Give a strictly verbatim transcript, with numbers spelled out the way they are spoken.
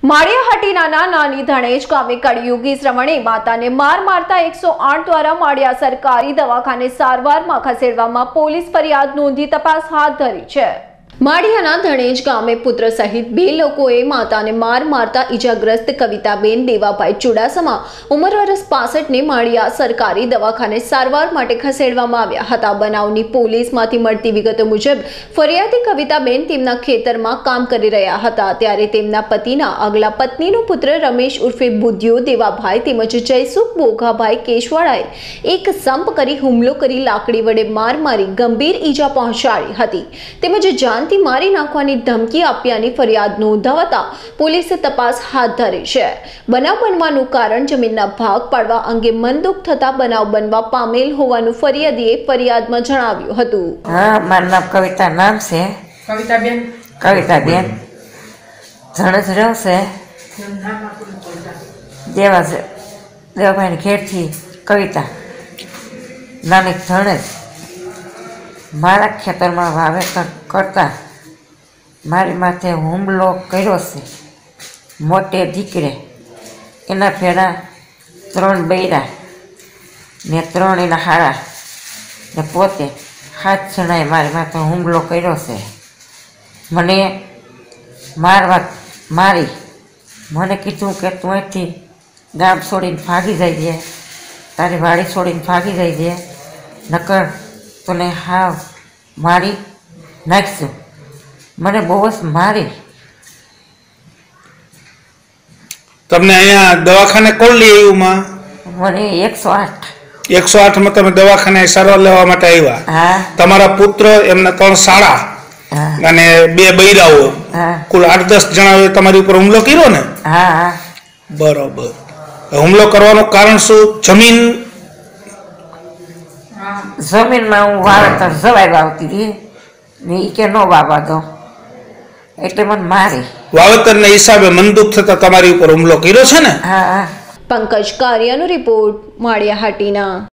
માળિયાહાટીના નાની ધણેજ ગામે કળિયુગી શ્રવણે માતાને માર મારતા એકસો આઠ દ્વારા માળિયા સરકારી દવાખાને સારવારમાં ખસેડવામાં પોલીસ ફરિયાદ નોંધી તપાસ હાથ ધરી છે। માળિયાના ધણેજ ગામે પુત્ર સહિત બે લોકોએ માતાને માર મારતા ઈજાગ્રસ્ત કવિતાબેન દેવાભાઈ ચુડાસમા ઉંમર વર્ષ પાસઠ ને માળિયા સરકારી દવાખાને સારવાર માટે ખસેડવામાં આવ્યા હતા। બનાવની પોલીસમાંથી મળતી વિગતો મુજબ ફરિયાદી કવિતાબેન તેમના ખેતરમાં કામ કરી રહ્યા હતા ત્યારે તેમના પતિના આગલા પત્નીનો પુત્ર રમેશ ઉર્ફે બુદ્ધિયો દેવાભાઈ તેમજ જયસુખ બોઘાભાઈ કેશવાળાએ એક સંપ કરી હુમલો કરી લાકડી વડે માર મારી ગંભીર ઈજા પહોંચાડી હતી તેમજ જાન મારી નાખવાની ધમકી આપ્યાની ફરિયાદ નોંધાવતા પોલીસે તપાસ હાથ ધરી છે। બનાવ બનવાનું કારણ જમીનના ભાગ પાડવા અંગે મનદુખ થતા બનાવ બનવા પામેલ હોવાનું ફરિયાદીએ ફરિયાદમાં જણાવ્યું હતું। હા, મારું નામ કવિતા નામ છે કવિતાબેન કવિતાબેન ધણેજ રહેશે દેવા દેવાભાઈની ઘેરથી કવિતા નાની ધણેજ મારા ખેતરમાં વાવેતર કરતા મારી માથે હુમલો કર્યો છે। મોટે દીકરે એના ભેળા ત્રણ બૈરા ને ત્રણ એના હારા ને પોતે હાથ જણાએ મારી માથે હુમલો કર્યો છે। મને મારવા મારી મને કીધું કે તું અહીંથી ગામ છોડીને ભાગી જાય છે, તારી વાડી છોડીને ભાગી જાય છે, નકર તને હાવ મારી નાખશું। મને બહુ જ મારી। તમને અહીંયા દવાખાને કોણ લઈ આવ્યું માં? મને એકસો આઠ એકસો આઠ માં તમે દવાખાને સારવાર લેવા માટે આવ્યા? હા। તમારા પુત્ર એમના ત્રણ શાળા હા અને બે બૈરાઓ હા કુલ આઠ દસ જણાએ તમારી ઉપર હુમલો કર્યો ને? હા હા બરોબર। હુમલો કરવાનું કારણ શું? જમીન જમીનમાં હું વાવેતર જવાઈ વાવતી હતી ને એ કે ન વાવવા દો એટલે મને મારી। વાવેતરના હિસાબે મનદુખ થતા તમારી ઉપર હુમલો કર્યો છે ને? હા હા। પંકજ કારિયાનો રિપોર્ટ માળિયાહાટીના।